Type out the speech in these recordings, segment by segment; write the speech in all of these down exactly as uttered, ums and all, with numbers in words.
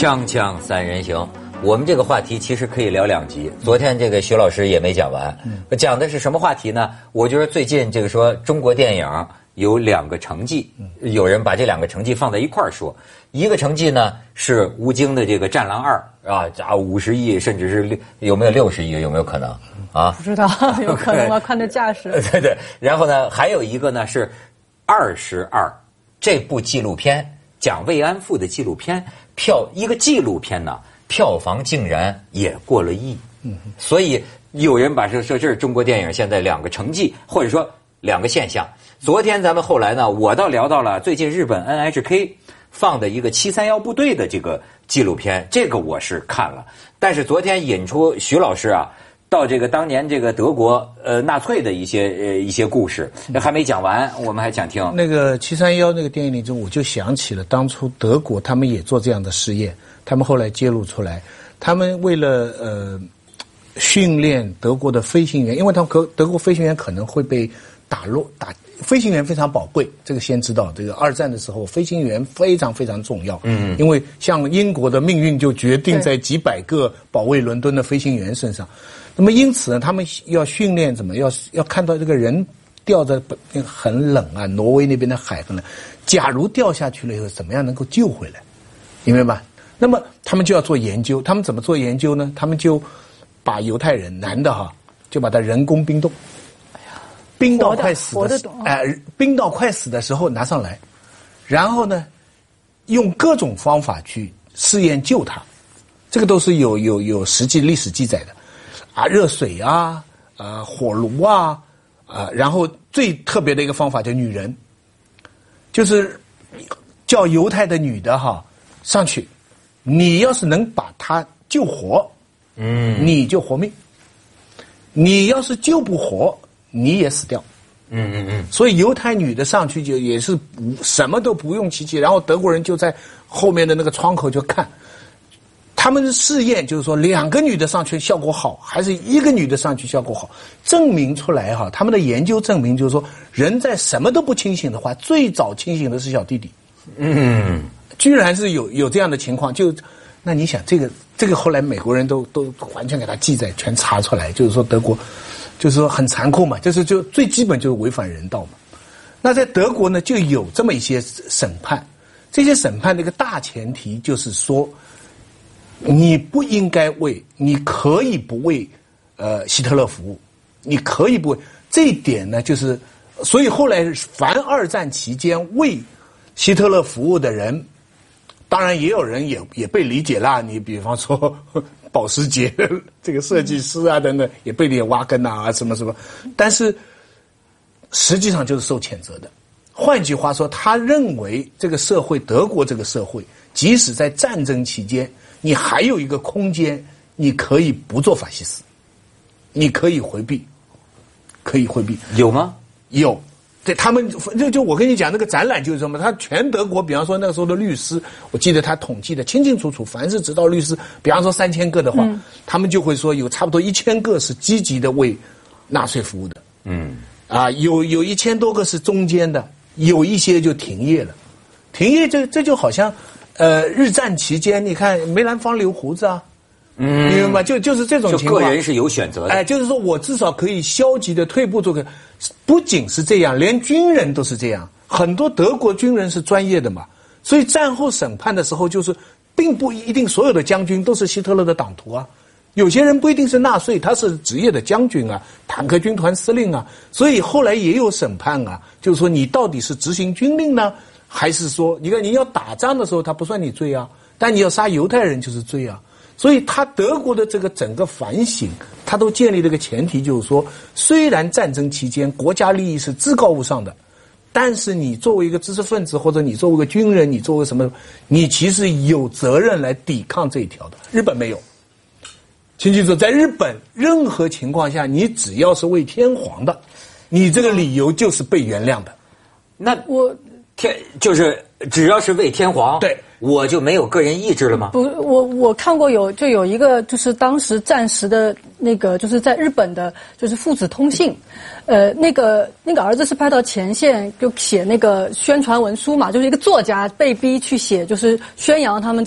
锵锵三人行，我们这个话题其实可以聊两集。昨天这个徐老师也没讲完，讲的是什么话题呢？我觉得最近这个说中国电影有两个成绩，有人把这两个成绩放在一块儿说。一个成绩呢是吴京的这个《战狼二》啊，加五十亿，甚至是六有没有六十亿？有没有可能啊？ 不知道，有可能吗？看这架势。 对对。然后呢，还有一个呢是《二十二》这部纪录片，讲慰安妇的纪录片，票一个纪录片呢，票房竟然也过了亿。嗯，所以有人把这说这是中国电影现在两个成绩，或者说两个现象。昨天咱们后来呢，我倒聊到了最近日本 N H K 放的一个七三一部队的这个纪录片，这个我是看了。但是昨天引出徐老师啊，到这个当年这个德国呃纳粹的一些呃一些故事，还没讲完，我们还想听。 那个七三一那个电影里中，我就想起了当初德国他们也做这样的试验，他们后来揭露出来，他们为了呃训练德国的飞行员，因为他们德德国飞行员可能会被打落打。飞行员非常宝贵，这个先知道。这个二战的时候，飞行员非常非常重要。嗯，因为像英国的命运就决定在几百个保卫伦敦的飞行员身上。那么因此呢，他们要训练怎么要要看到这个人掉在很冷啊，挪威那边的海很冷，假如掉下去了以后，怎么样能够救回来？明白吧？那么他们就要做研究，他们怎么做研究呢？他们就把犹太人男的哈，就把他人工冰冻。冰到快死的，哎、呃，冰到快死的时候拿上来，然后呢，用各种方法去试验救他，这个都是有有有实际历史记载的，啊，热水啊，呃，火炉啊，啊、呃，然后最特别的一个方法叫女人，就是叫犹太的女的哈上去，你要是能把她救活，嗯，你就活命，你要是救不活。你也死掉，嗯嗯嗯，所以犹太女的上去就也是什么都不用奇奇，然后德国人就在后面的那个窗口就看，他们的试验就是说两个女的上去效果好，还是一个女的上去效果好，证明出来哈，他们的研究证明就是说，人在什么都不清醒的话，最早清醒的是小弟弟，嗯，居然是有有这样的情况，就那你想这个这个后来美国人都都完全给他记载全查出来，就是说德国。就是说很残酷嘛，就是就最基本就是违反人道嘛。那在德国呢，就有这么一些审判，这些审判的一个大前提就是说，你不应该为，你可以不为，呃，希特勒服务，你可以不为。这一点呢，就是所以后来凡二战期间为希特勒服务的人，当然也有人也也被理解啦。你比方说。保时捷这个设计师啊等等也被你挖根啊什么什么，但是实际上就是受谴责的。换句话说，他认为这个社会，德国这个社会，即使在战争期间，你还有一个空间，你可以不做法西斯，你可以回避，可以回避。 有吗？ 有。对他们就就我跟你讲那个展览就是什么，他全德国，比方说那个时候的律师，我记得他统计的清清楚楚，凡是执照律师，比方说三千个的话，嗯、他们就会说有差不多一千个是积极的为纳粹服务的，嗯，啊，有有一千多个是中间的，有一些就停业了，停业这这就好像，呃，日战期间你看梅兰芳留胡子啊。嗯，明白吗？就就是这种情况， 就个人是有选择的。 哎，就是说我至少可以消极的退步做个，不仅是这样，连军人都是这样。很多德国军人是专业的嘛，所以战后审判的时候，就是并不一定所有的将军都是希特勒的党徒啊，有些人不一定是纳粹，他是职业的将军啊，坦克军团司令啊，所以后来也有审判啊，就是说你到底是执行军令呢，还是说你看你要打仗的时候他不算你罪啊，但你要杀犹太人就是罪啊。所以他德国的这个整个反省，他都建立了一个前提，就是说，虽然战争期间国家利益是至高无上的，但是你作为一个知识分子，或者你作为一个军人，你作为什么，你其实有责任来抵抗这一条的。日本没有，请记住，在日本任何情况下，你只要是为天皇的，你这个理由就是被原谅的。 那我天就是只要是为天皇， 对。 我就没有个人意志了吗？ 不，我我看过有就有一个就是当时战时的那个就是在日本的就是父子通信，呃，那个那个儿子是派到前线就写那个宣传文书嘛，就是一个作家被逼去写，就是宣扬他们这些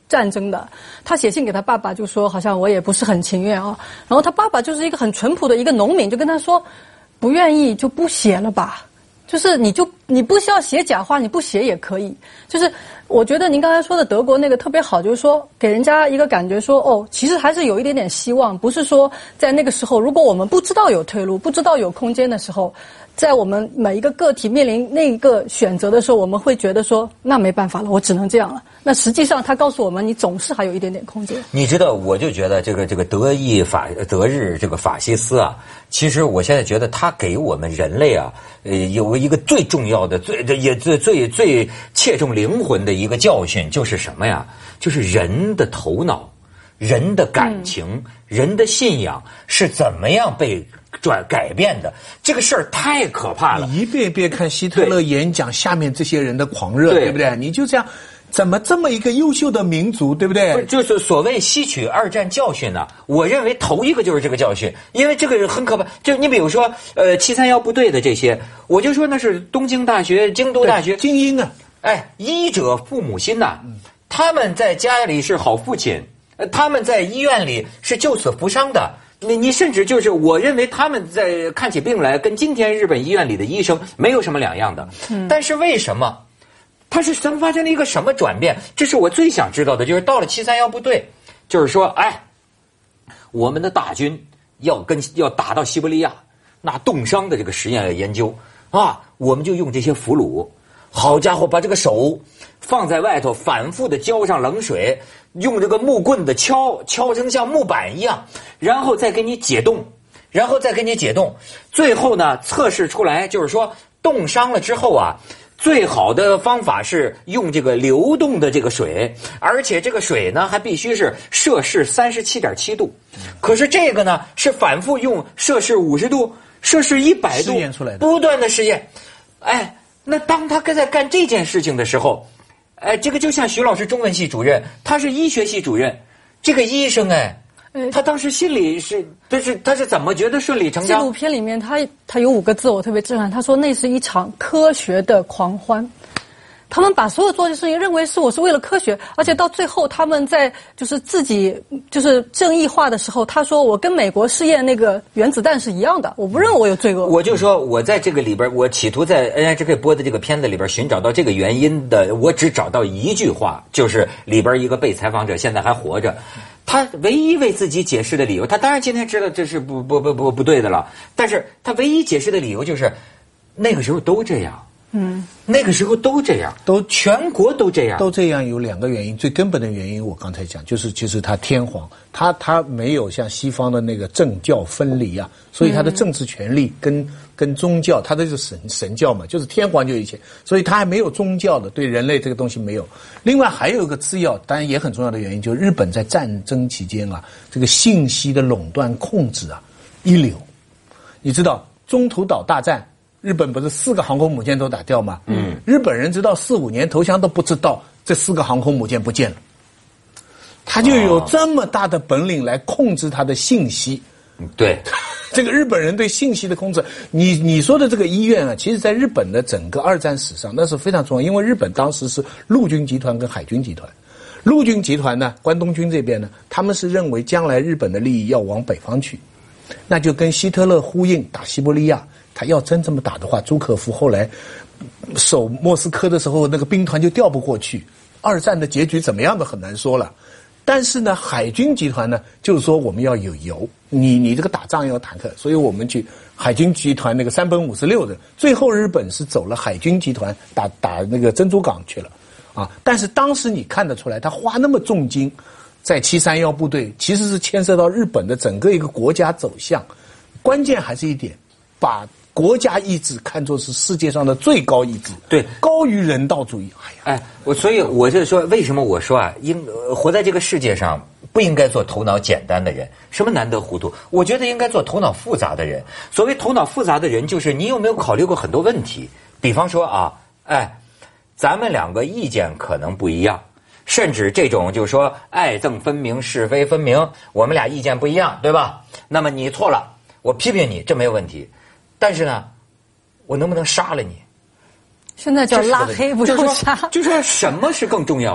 战争的。他写信给他爸爸就说好像我也不是很情愿啊，然后他爸爸就是一个很淳朴的一个农民，就跟他说不愿意就不写了吧，就是你就你不需要写假话，你不写也可以。就是我觉得您刚才说的德国那个特别好，就是说给人家一个感觉说哦，其实还是有一点点希望，不是说在那个时候如果我们不知道有退路，不知道有空间的时候，在我们每一个个体面临那个选择的时候，我们会觉得说那没办法了，我只能这样了。那实际上他告诉我们，你总是还有一点点空间。 你知道，我就觉得这个这个德意法德日这个法西斯啊，其实我现在觉得他给我们人类啊，呃，有一个最重要的、最也最最最切中灵魂的一个教训，就是什么呀？就是人的头脑、人的感情、嗯、人的信仰是怎么样被转改变的，这个事儿太可怕了。 你一遍一遍看希特勒演讲下面这些人的狂热， 对, 对不对？你就这样。怎么这么一个优秀的民族，对不对？ 就是所谓吸取二战教训呢、啊？我认为头一个就是这个教训，因为这个很可怕。就你比如说，呃，七三幺部队的这些，我就说那是东京大学、京都大学精英啊。 哎，医者父母心呐、啊，他们在家里是好父亲，他们在医院里是救死扶伤的。你你甚至就是我认为他们在看起病来，跟今天日本医院里的医生没有什么两样的。嗯、但是为什么？它是怎么发生了一个什么转变？这是我最想知道的，就是到了七三幺部队，就是说，哎，我们的大军要跟要打到西伯利亚，那冻伤的这个实验研究啊，我们就用这些俘虏，好家伙，把这个手放在外头，反复的浇上冷水，用这个木棍的敲，敲成像木板一样，然后再给你解冻，然后再给你解冻，最后呢，测试出来就是说，冻伤了之后啊。最好的方法是用这个流动的这个水，而且这个水呢还必须是摄氏三十七点七度。可是这个呢是反复用摄氏五十度、摄氏一百度实验出来的， 不断的实验。哎，那当他在干这件事情的时候，哎，这个就像徐老师中文系主任，他是医学系主任，这个医生哎。他当时心里是，但是他是怎么觉得顺理成章？ 纪录片里面他他有五个字我特别震撼，他说那是一场科学的狂欢。他们把所有做的事情认为是我是为了科学，而且到最后他们在就是自己就是正义化的时候，他说我跟美国试验那个原子弹是一样的，我不认为我有罪恶。 我就说我在这个里边，我企图在 N I G K 播的这个片子里边寻找到这个原因的，我只找到一句话，就是里边一个被采访者现在还活着，他唯一为自己解释的理由，他当然今天知道这是不不不不不对的了，但是他唯一解释的理由就是那个时候都这样。嗯，那个时候都这样， 都全国都这样， 都这样有两个原因，最根本的原因我刚才讲，就是其实他天皇，他他没有像西方的那个政教分离啊，所以他的政治权力跟、嗯、跟宗教，他的是神神教嘛，就是天皇就一切，所以他还没有宗教的，对人类这个东西没有。另外还有一个次要，当然也很重要的原因，就是日本在战争期间啊，这个信息的垄断控制啊一流。你知道中途岛大战。日本不是四个航空母舰都打掉吗？嗯，日本人直到四五年投降都不知道这四个航空母舰不见了，他就有这么大的本领来控制他的信息。 对， 这个日本人对信息的控制，你你说的这个医院啊，其实在日本的整个二战史上那是非常重要，因为日本当时是陆军集团跟海军集团，陆军集团呢，关东军这边呢，他们是认为将来日本的利益要往北方去，那就跟希特勒呼应打西伯利亚。他要真这么打的话，朱可夫后来守莫斯科的时候，那个兵团就调不过去。二战的结局怎么样的很难说了。但是呢，海军集团呢，就是说我们要有油，你你这个打仗要坦克，所以我们去海军集团那个山本五十六的，最后日本是走了海军集团打打那个珍珠港去了啊。但是当时你看得出来，他花那么重金在七三幺部队，其实是牵涉到日本的整个一个国家走向。关键还是一点，把国家意志看作是世界上的最高意志， 对， 高于人道主义。哎呀， 哎，我所以我就说，为什么我说啊，应活在这个世界上不应该做头脑简单的人，什么难得糊涂？我觉得应该做头脑复杂的人。所谓头脑复杂的人，就是你有没有考虑过很多问题？比方说啊，哎，咱们两个意见可能不一样，甚至这种就是说爱憎分明、是非分明，我们俩意见不一样，对吧？那么你错了，我批评你，这没有问题。但是呢，我能不能杀了你？ 现在叫拉黑，不是杀。 就说什么是更重要的？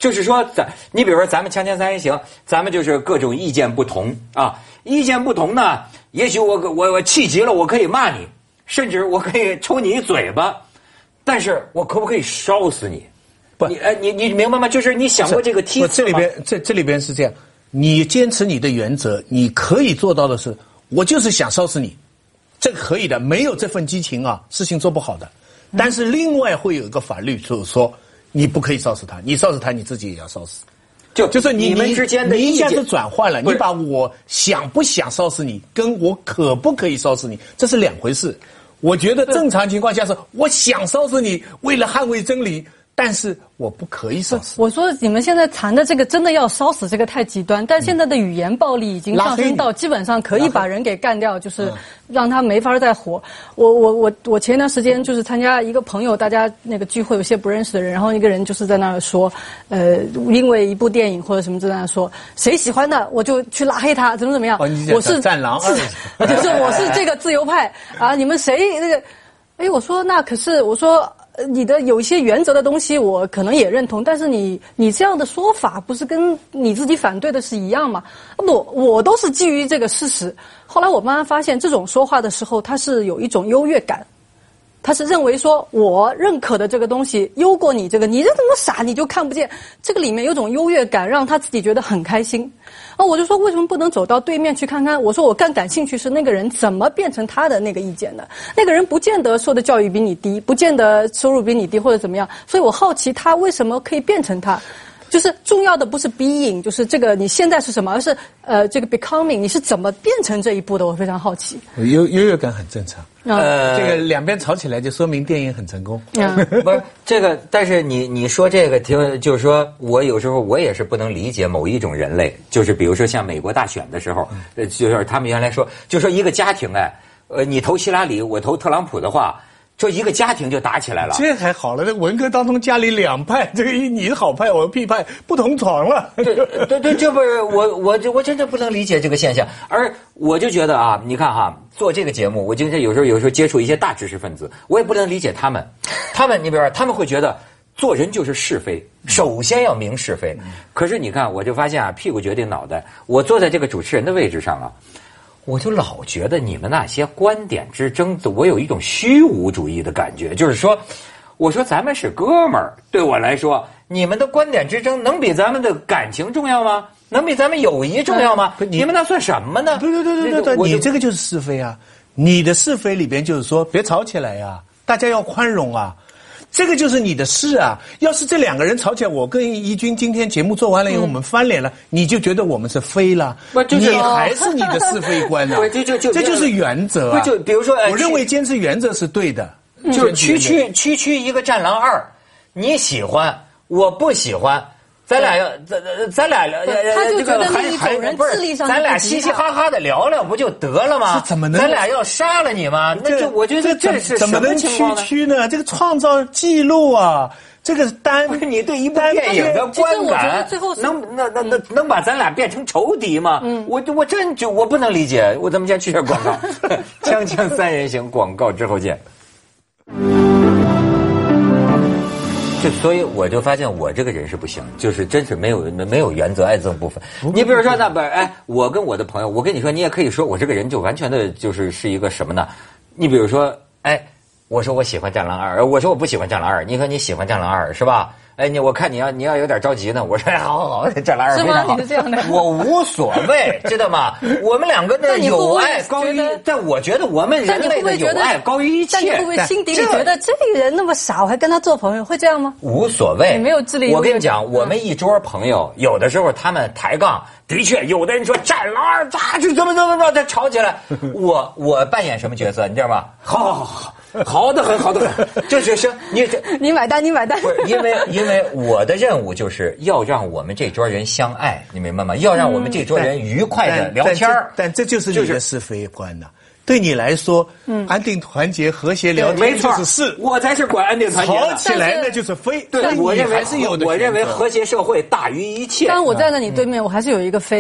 就是说咱你比如说咱们锵锵三人行，咱们就是各种意见不同啊，意见不同呢，也许我我我气急了，我可以骂你，甚至我可以抽你一嘴巴，但是我可不可以烧死你？ 不， 你哎你你明白吗？就是你想过这个梯次吗？ 这里边这这里边是这样，你坚持你的原则，你可以做到的是，我就是想烧死你，这个可以的，没有这份激情啊，事情做不好的。但是另外会有一个法律，就是说你不可以烧死他，你烧死他你自己也要烧死。 就就是你你们之间的你一下意见子转换了，你把我想不想烧死你，跟我可不可以烧死你，这是两回事。我觉得正常情况下是，我想烧死你，为了捍卫真理，但是我不可以烧死。 我说你们现在谈的这个真的要烧死，这个太极端，但现在的语言暴力已经上升到基本上可以把人给干掉，就是让他没法再活。我我我我前一段时间就是参加一个朋友大家那个聚会，有些不认识的人，然后一个人就是在那儿说，呃，因为一部电影或者什么在那儿说，谁喜欢的我就去拉黑他，怎么怎么样。 哦、你我是战狼二， 就是我是这个自由派啊，你们谁那个？哎，我说那可是我说。呃，你的有一些原则的东西，我可能也认同，但是你你这样的说法，不是跟你自己反对的是一样吗？不，我都是基于这个事实。后来我慢慢发现，这种说话的时候，他是有一种优越感，他是认为说我认可的这个东西优过你这个，你这怎么傻你就看不见，这个里面有种优越感，让他自己觉得很开心。啊，我就说为什么不能走到对面去看看？我说我更感兴趣是那个人怎么变成他的那个意见的。那个人不见得受的教育比你低，不见得收入比你低或者怎么样，所以我好奇他为什么可以变成他。就是重要的不是 being， 就是这个你现在是什么，而是呃这个 becoming， 你是怎么变成这一步的？我非常好奇。 优优越感很正常。 呃， 这个两边吵起来就说明电影很成功。 嗯， 不是这个，但是你你说这个挺，就是说我有时候我也是不能理解某一种人类，就是比如说像美国大选的时候，呃，就是他们原来说，就说一个家庭哎，呃，你投希拉里，我投特朗普的话。说一个家庭就打起来了， 这还好了。那文革当中家里两派，这个一你好派我屁派不同床了。 对对对，这不是我我我真的不能理解这个现象。而我就觉得啊，你看哈，做这个节目，我经常有时候有时候接触一些大知识分子，我也不能理解他们。他们你比如说，他们会觉得做人就是是非，首先要明是非。可是你看，我就发现啊，屁股决定脑袋。我坐在这个主持人的位置上啊。我就老觉得你们那些观点之争，我有一种虚无主义的感觉，就是说，我说咱们是哥们儿，对我来说，你们的观点之争能比咱们的感情重要吗？能比咱们友谊重要吗？你, 你们那算什么呢？ 对对对对对对，你这个就是是非啊！你的是非里边就是说，别吵起来呀、啊，大家要宽容啊。这个就是你的事啊！要是这两个人吵起来，我跟怡君今天节目做完了以后，嗯、我们翻脸了，你就觉得我们是非了， 就是、 你还是你的是非观啊！ 就就就这就是原则啊！ 就比如说， 我认为坚持原则是对的， 嗯、就是区区区区一个战狼二，你喜欢，我不喜欢。咱俩要咱咱俩他就觉得那一种人智力上， 咱俩嘻嘻哈哈的聊聊不就得了吗？ 怎么能？ 咱俩要杀了你吗？那就我觉得这是怎么能区区呢？这个创造记录啊，这个单不是你对一部电影的观感，能那那那能把咱俩变成仇敌吗？嗯，我我真就我不能理解。我咱们先去下广告，锵锵三人行，广告之后见。就所以我就发现我这个人是不行，就是真是没有没有原则爱憎不分。你比如说那不是哎，我跟我的朋友，我跟你说，你也可以说我这个人就完全的就是是一个什么呢？你比如说哎，我说我喜欢战狼二，我说我不喜欢战狼二，你说你喜欢战狼二是吧？哎，你我看你要你要有点着急呢，我说哎，好好好，战狼二非常好。 是吗？你是这样的？ 我无所谓，知道吗？我们两个的友爱高于，但我觉得我们人类的友爱高于一切。 但你会不会心底里觉得这个人那么傻，我还跟他做朋友，会这样吗？ 无所谓， 你没有智力。 我跟你讲，我们一桌朋友，有的时候他们抬杠，的确，有的人说战狼二咋就怎么怎么着，他吵起来。我我扮演什么角色，你知道吗？好好好好。好的很，好的很，就是说你你买单，你买单。 不是因为因为我的任务就是要让我们这桌人相爱，你明白吗？要让我们这桌人愉快的聊天儿、嗯。 但这就是你的是非观呐、啊。对你来说，嗯，安定团结、和谐聊天就是是， 我才是管安定团结。 吵起来那就是非。 对，我认为还是有的。 我认为和谐社会大于一切。 当然，我站在你对面，我还是有一个非。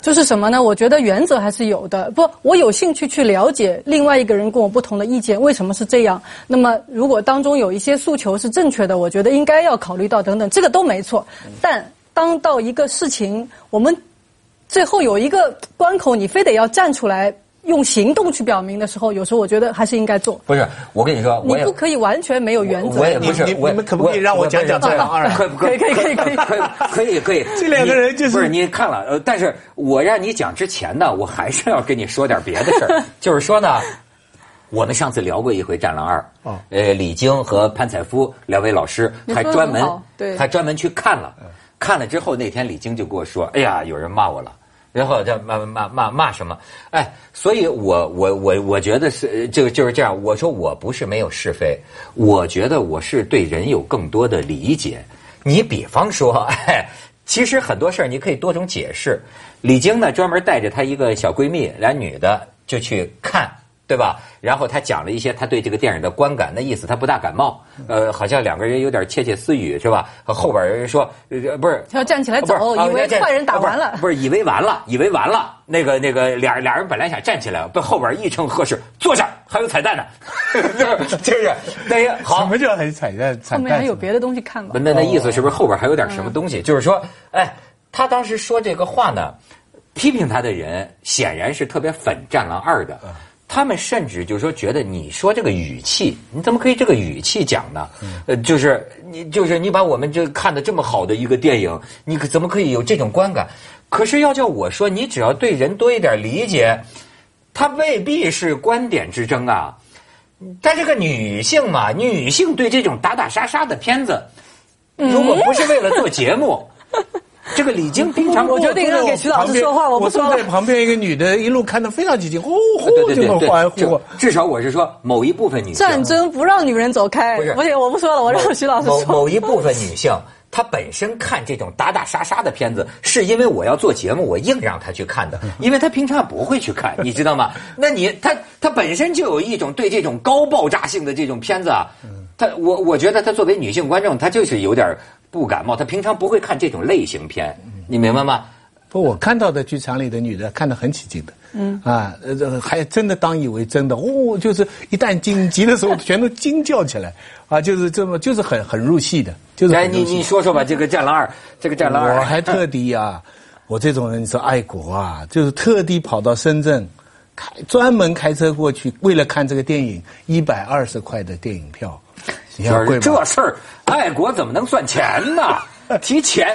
就是什么呢？我觉得原则还是有的。不，我有兴趣去了解另外一个人跟我不同的意见，为什么是这样？那么如果当中有一些诉求是正确的，我觉得应该要考虑到等等，这个都没错。但当到一个事情，我们最后有一个关口，你非得要站出来。用行动去表明的时候，有时候我觉得还是应该做。 不是，我跟你说， 你不可以完全没有原则。 我也不是， 你们可不可以让我讲讲战狼二？ 可可以可以可以可以可以可以可以。 这两个人就是不是你看了，呃，但是我让你讲之前呢，我还是要跟你说点别的事儿，就是说呢，我们上次聊过一回《战狼二》，哦，呃，李菁和潘采夫两位老师还专门对还专门去看了，看了之后那天李菁就跟我说：“哎呀，有人骂我了。”然后叫骂骂骂骂什么？哎，所以我我我我觉得是这个就是这样。我说我不是没有是非，我觉得我是对人有更多的理解。你比方说，哎，其实很多事儿你可以多种解释。李菁呢，专门带着她一个小闺蜜，俩女的就去看。对吧？然后他讲了一些他对这个电影的观感，那意思他不大感冒，呃，好像两个人有点窃窃私语，是吧？后边人说，呃，不是， 他要站起来走，以为坏人打完了， 不是，以为完了，以为完了，那个那个俩俩人本来想站起来，被后边一声呵斥，坐下，还有彩蛋呢，就是，但是好， 什么叫还有彩蛋？ 后面还有别的东西看吧？ 那那意思是不是后边还有点什么东西？就是说，哎，他当时说这个话呢，批评他的人显然是特别粉《战狼二》的。他们甚至就是说觉得你说这个语气，你怎么可以这个语气讲呢？呃，就是你就是你把我们这看的这么好的一个电影，你怎么可以有这种观感？可是要叫我说，你只要对人多一点理解，它未必是观点之争啊。但这个女性嘛，女性对这种打打杀杀的片子，如果不是为了做节目。这个李菁平常我决定让给徐老师说话，我不说了。 我坐在旁边一个女的，一路看得非常激进，呼呼就很欢呼。 至少我是说，某一部分女性战争不让女人走开。不是，不行，我不说了，我让徐老师说。 某某一部分女性，她本身看这种打打杀杀的片子，是因为我要做节目，我硬让她去看的，因为她平常不会去看，你知道吗？那你她她本身就有一种对这种高爆炸性的这种片子啊，她我我觉得她作为女性观众，她就是有点。不感冒，他平常不会看这种类型片，你明白吗？ 不，我看到的剧场里的女的看得很起劲的，嗯啊，呃，还真的当以为真的，哦，就是一旦紧急的时候，全都惊叫起来，啊，就是这么，就是很很入戏的，就是很入戏。 哎，你你说说吧，这个《战狼二》，这个《战狼二》， 我还特地啊，我这种人你说爱国啊，就是特地跑到深圳，开专门开车过去，为了看这个电影，一百二十块的电影票。 你要贵吗？这事儿，爱国怎么能算钱呢？提钱，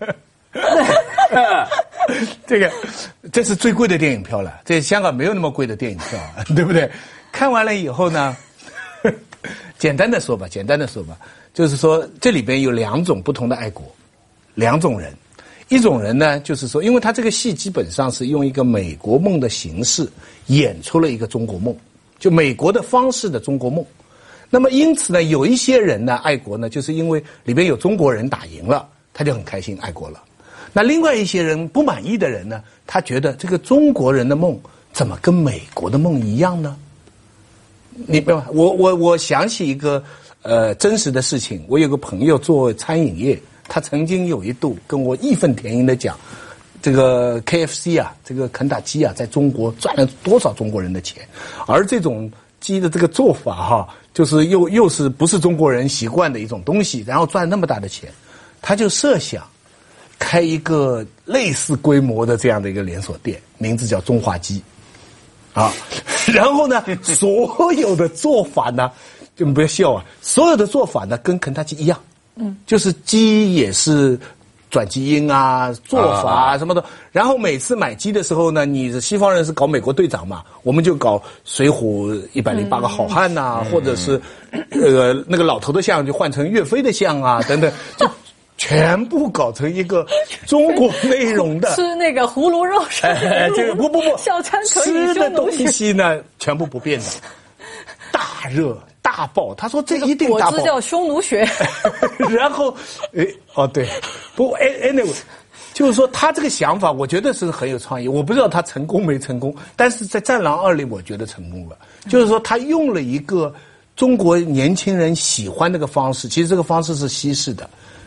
这个这是最贵的电影票了。在香港没有那么贵的电影票，对不对？看完了以后呢，简单的说吧，简单的说吧，就是说这里边有两种不同的爱国，两种人。一种人呢，就是说，因为他这个戏基本上是用一个美国梦的形式演出了一个中国梦，就美国的方式的中国梦。那么因此呢，有一些人呢爱国呢，就是因为里边有中国人打赢了，他就很开心爱国了。那另外一些人不满意的人呢，他觉得这个中国人的梦怎么跟美国的梦一样呢？你明白？我我我想起一个呃真实的事情，我有个朋友做餐饮业，他曾经有一度跟我义愤填膺的讲，这个 K F C 啊，这个肯塔基啊，在中国赚了多少中国人的钱，而这种鸡的这个做法哈，就是又又是不是中国人习惯的一种东西，然后赚那么大的钱，他就设想开一个类似规模的这样的一个连锁店，名字叫中华鸡，啊，然后呢，所有的做法呢，就不要笑啊，所有的做法呢跟肯塔基一样，嗯，就是鸡也是转基因啊，做法啊什么的。然后每次买鸡的时候呢，你西方人是搞美国队长嘛，我们就搞水浒一百零八个好汉呐、啊嗯，或者是呃那个老头的像就换成岳飞的像啊等等，就全部搞成一个中国内容的。 吃那个葫芦肉是、 哎、这个不不不， 小餐可以吃的东西呢全部不变的，大热。大爆，他说这一定大爆。 果汁叫匈奴血。 然后，诶，哦对，不过 anyway， 就是说他这个想法，我觉得是很有创意。我不知道他成功没成功，但是在《战狼二》里，我觉得成功了。就是说他用了一个中国年轻人喜欢那个方式，其实这个方式是西式的，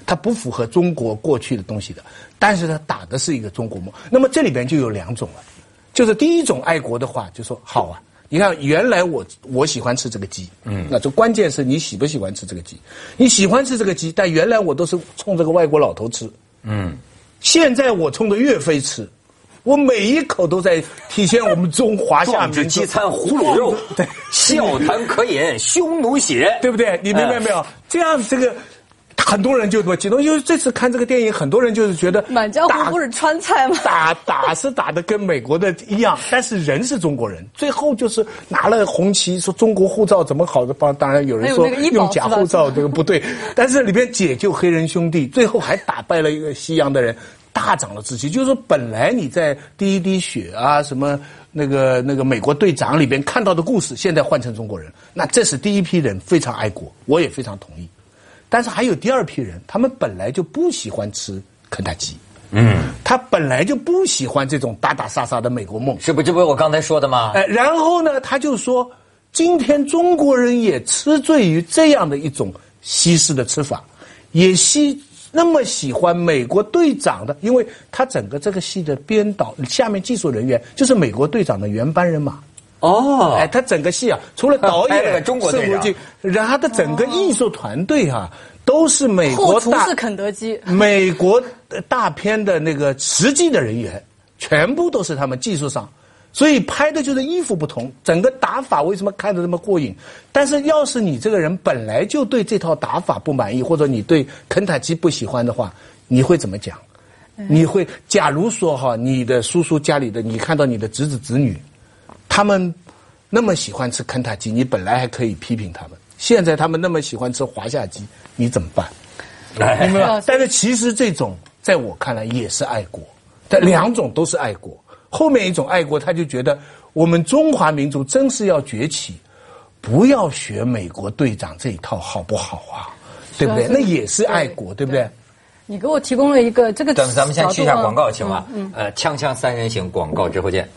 它不符合中国过去的东西的，但是它打的是一个中国梦。那么这里边就有两种了，就是第一种爱国的话，就说好啊，你看原来我我喜欢吃这个鸡，嗯，那就关键是你喜不喜欢吃这个鸡，你喜欢吃这个鸡，但原来我都是冲这个外国老头吃，嗯，现在我冲着岳飞吃。我每一口都在体现我们中华夏民族。 壮志饥餐胡虏肉，对，笑谈渴饮匈奴血， 对不对？你明白没有？这样这个很多人就多激动，因为这次看这个电影，很多人就是觉得 《满江红》不是川菜吗？ 打打是打的跟美国的一样，但是人是中国人。最后就是拿了红旗说中国护照怎么好的帮，当然有人说用假护照这个不对，但是里边解救黑人兄弟，最后还打败了一个西洋的人。大涨了志气，就是说本来你在第一滴血啊什么那个那个美国队长里边看到的故事，现在换成中国人，那这是第一批人非常爱国，我也非常同意。但是还有第二批人，他们本来就不喜欢吃肯塔基，嗯，他本来就不喜欢这种打打杀杀的美国梦， 是不？这不是我刚才说的吗？ 哎，然后呢，他就说，今天中国人也吃醉于这样的一种西式的吃法，也西。那么喜欢美国队长的，因为他整个这个戏的编导下面技术人员就是美国队长的原班人马。哦，哎，他整个戏啊，除了导演中国队长， 然后他的整个艺术团队啊，都是美国大是肯德基， 美国大片的那个实际的人员，全部都是他们技术上。所以拍的就是衣服不同，整个打法为什么看得这么过瘾？但是要是你这个人本来就对这套打法不满意，或者你对肯塔基不喜欢的话，你会怎么讲？你会假如说哈，你的叔叔家里的，你看到你的侄子侄女，他们那么喜欢吃肯塔基，你本来还可以批评他们，现在他们那么喜欢吃华夏鸡，你怎么办？明白吗？但是其实这种在我看来也是爱国，但两种都是爱国。后面一种爱国，他就觉得我们中华民族真是要崛起，不要学美国队长这一套，好不好啊？对不对？那也是爱国，对不对？ 你给我提供了一个这个。 咱咱们先去一下广告，请吧。嗯。呃，锵锵三人行广告之后见。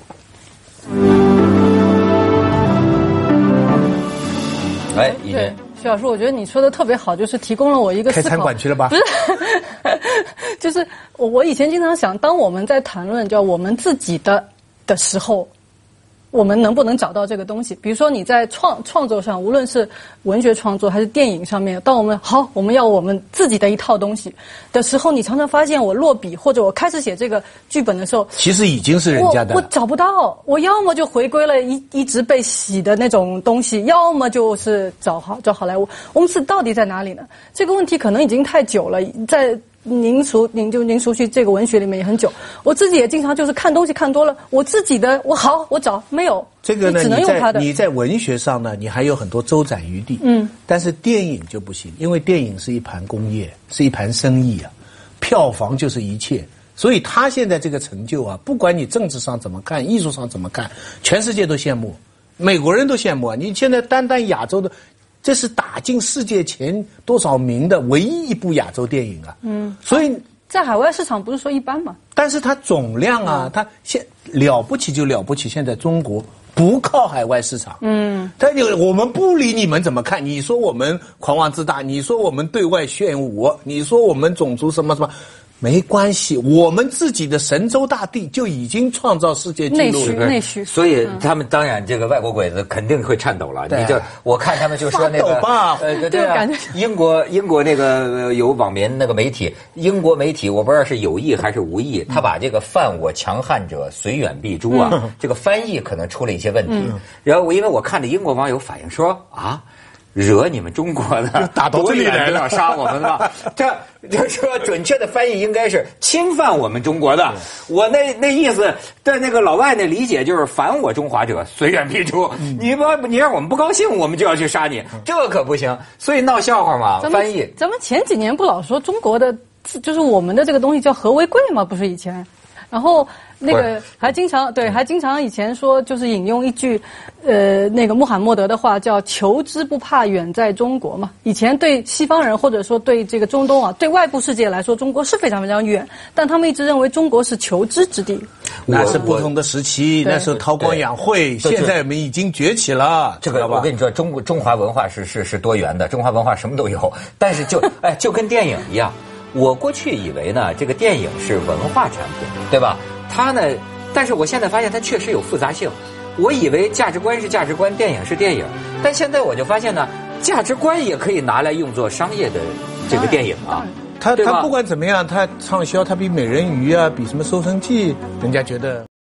哎，一真。 徐老师，我觉得你说的特别好，就是提供了我一个思考。 开餐馆去了吧？ 不是，就是我我以前经常想，当我们在谈论叫我们自己的的时候，我们能不能找到这个东西？比如说你在创创作上，无论是文学创作还是电影上面，当我们好我们要我们自己的一套东西的时候，你常常发现我落笔或者我开始写这个剧本的时候， 其实已经是人家的了。 我我找不到，我要么就回归了一一直被洗的那种东西，要么就是找好找好莱坞。我们是到底在哪里呢？这个问题可能已经太久了，在。您熟，您就您熟悉这个文学里面也很久，我自己也经常就是看东西看多了，我自己的我好我找没有这个呢， 只能用它的。 你在你在文学上呢，你还有很多周转余地，嗯，但是电影就不行，因为电影是一盘工业，是一盘生意啊，票房就是一切，所以他现在这个成就啊，不管你政治上怎么看，艺术上怎么看，全世界都羡慕，美国人都羡慕啊！你现在单单亚洲的。这是打进世界前多少名的唯一一部亚洲电影啊！嗯，所以在海外市场不是说一般嘛？ 但是它总量啊，它现了不起就了不起。现在中国不靠海外市场，嗯，但有我们不理你们怎么看？你说我们狂妄自大，你说我们对外炫舞，你说我们种族什么什么。没关系，我们自己的神州大地就已经创造世界纪录了。 内需，内需。 所以他们当然这个外国鬼子肯定会颤抖了。你就我看他们就说那个呃对啊，英国英国那个有网民那个媒体，英国媒体我不知道是有意还是无意，他把这个犯我强悍者虽远必诛啊，这个翻译可能出了一些问题。然后我因为我看着英国网友反映说啊。惹你们中国的， 打到这里来了， 要杀我们了。这就说准确的翻译应该是侵犯我们中国的。我那那意思，对那个老外那理解就是反我中华者，虽远必诛。嗯、你不你让我们不高兴，我们就要去杀你，这可不行。所以闹笑话嘛，翻译。 咱们前几年不老说中国的，就是我们的这个东西叫和为贵吗？不是以前。然后那个还经常对，还经常以前说就是引用一句，呃，那个穆罕默德的话叫“求之不怕远在中国”嘛。以前对西方人或者说对这个中东啊，对外部世界来说，中国是非常非常远，但他们一直认为中国是求知之地。 那是不同的时期，那时候韬光养晦，现在我们已经崛起了。 这个我跟你说，中国中华文化是是是多元的，中华文化什么都有，但是就哎就跟电影一样。 我过去以为呢，这个电影是文化产品，对吧？它呢，但是我现在发现它确实有复杂性。我以为价值观是价值观，电影是电影，但现在我就发现呢，价值观也可以拿来用作商业的这个电影啊。 他他不管怎么样，他畅销，他比美人鱼啊，比什么《搜神记》，人家觉得。